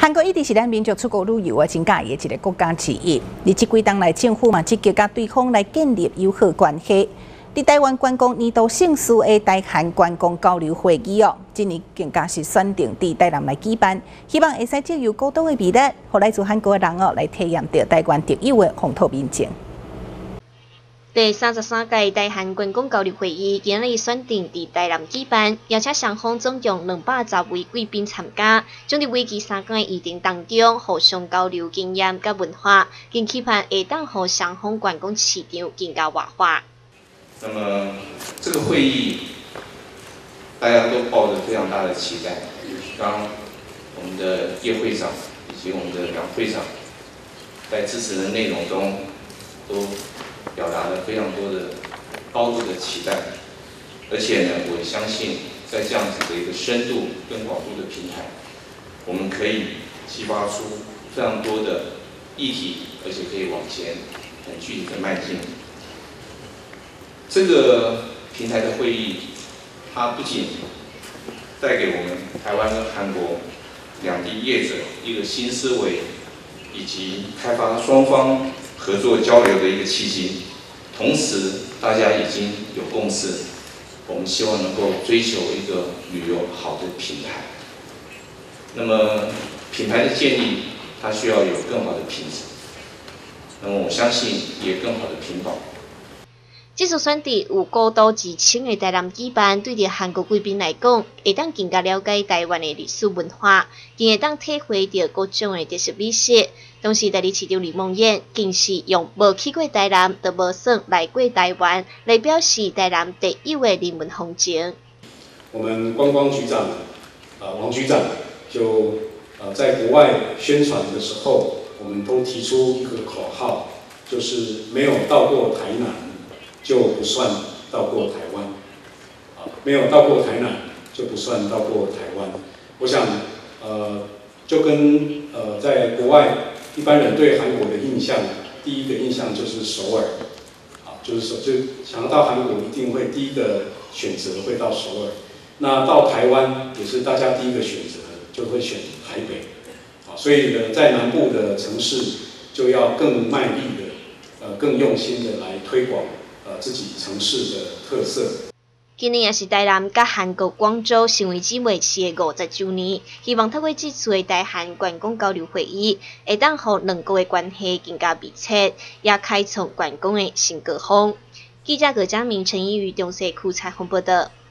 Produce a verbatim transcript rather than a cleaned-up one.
韩国一直是咱民族出国旅游啊真介意的一个国家之一。而这几当来，政府嘛积极甲对方来建立友好关系。伫台湾观光年度盛事的台韩观光交流会议哦，今年更加是选定伫台南来举办，希望会使借由高度的魅力，互来自韩国的人哦来体验到台湾特有的风土民情。 第三十三届台韩观光交流会议今日选定伫台南举办，邀请双方总共两百十位贵宾参加，将伫为期三天的议程当中互相交流经验甲文化，并期盼会当互双方观光市场更加活化。 那么这个会议大家都抱着非常大的期待，刚刚我们的叶会长以及我们的梁会长在支持的内容中都表达了非常多的高度的期待，而且呢，我也相信在这样子的一个深度跟广度的平台，我们可以激发出非常多的议题，而且可以往前很具体的迈进。这个平台的会议，它不仅带给我们台湾跟韩国两地业者一个新思维，以及开发双方合作交流的一个契机，同时大家已经有共识，我们希望能够追求一个旅游好的平台。那么品牌的建立，它需要有更好的品质，那么我相信也更好的品保。 这次选伫有高度自清的台南举办，对着韩国贵宾来讲，会当更加了解台湾的历史文化，更会当体会到各种的特色美食。同时，台里市长李梦燕更是用无去过台南，就无算来过台湾，来表示台南特有的人文风情。 我们观光局长啊、呃、王局长就呃在国外宣传的时候，我们都提出一个口号，就是没有到过台南就不算到过台湾，啊，没有到过台南就不算到过台湾。我想，呃，就跟呃在国外一般人对韩国的印象，第一个印象就是首尔，啊，就是首就想要到韩国一定会第一个选择会到首尔。那到台湾也是大家第一个选择，就会选台北，啊，所以呢，在南部的城市就要更卖力的，呃，更用心的来推广。呃，自己城市的特色。 今年也是台南甲韩国广州成为姊妹市的五十周年，希望透过这次的台韩观光交流会议，会当互两国的关系更加密切，也开创观光的新高峰。记者葛佳明、陈依瑜中西区采访报道。